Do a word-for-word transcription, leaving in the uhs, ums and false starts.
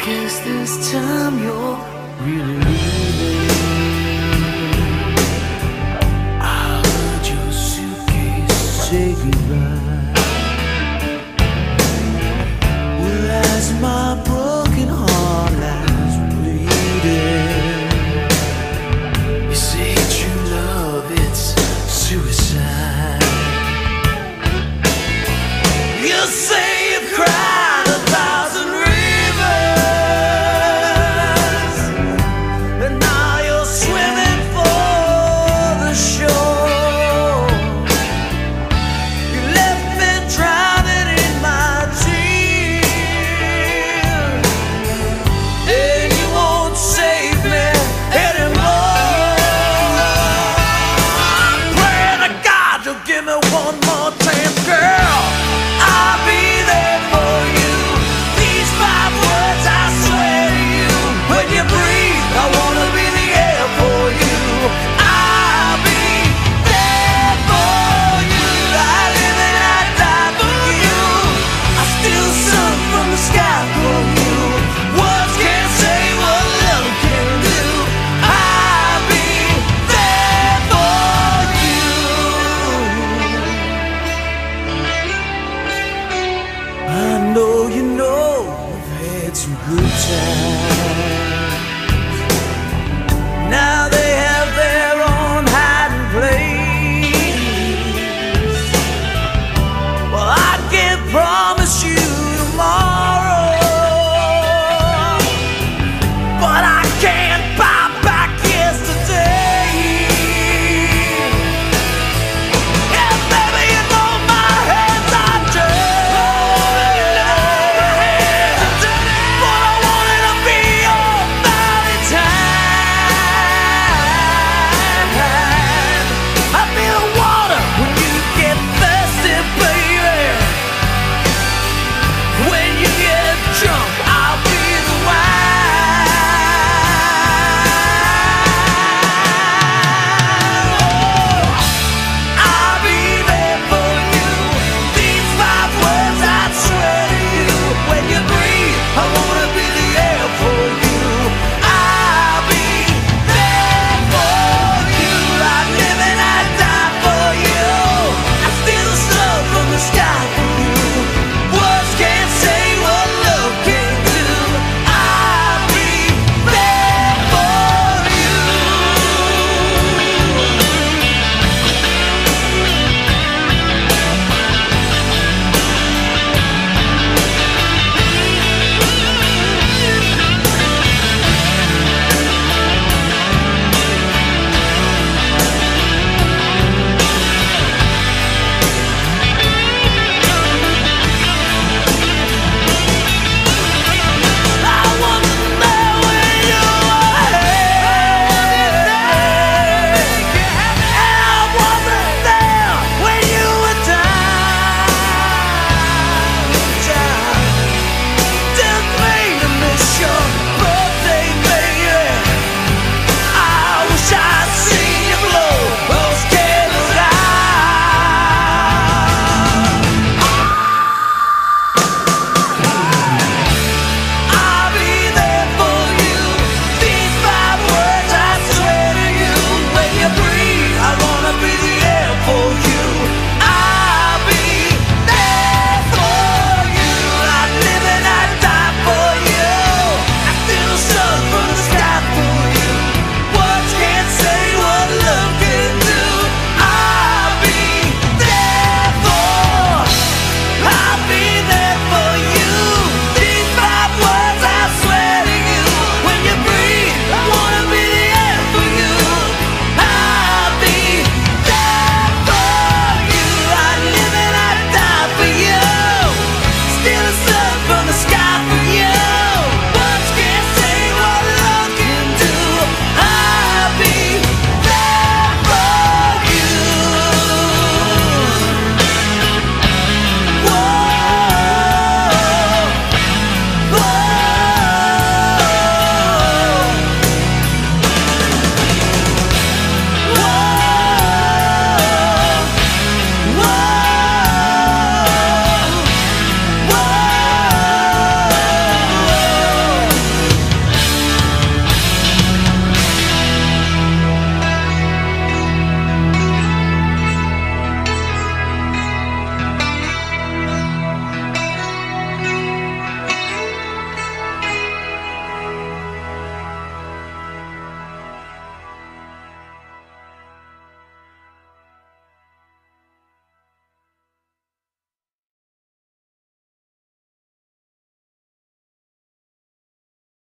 guess this time you're really leaving. I heard your suitcase say goodbye. Well, as my broken heart lies bleeding, you say true love, it's suicide. You say you've cried a thousand rivers, and now you're swimming for the shore. You left me drowning in my tears, and you won't save me anymore. I'm praying to God you'll give me one more chance, girl. I'll be there for you. These five words I swear to you. When you breathe, I wanna be the air for you. I'll be there for you. I live and I die for you. I steal sun from the sky for you. Words can't say what love can do. I'll be there for you. I know you know we've had some good times.